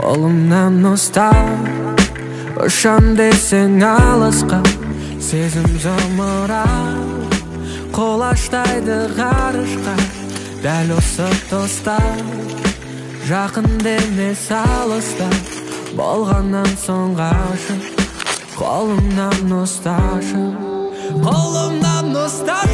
Қолымнан ұстап ұшам десең алысқа, сезім зымырап қолаштайды ғарышқа. Дәл осы достар жақын демес алыста, болғаннан соң ғашық. Қолымнан ұсташы, қолымнан ұсташы.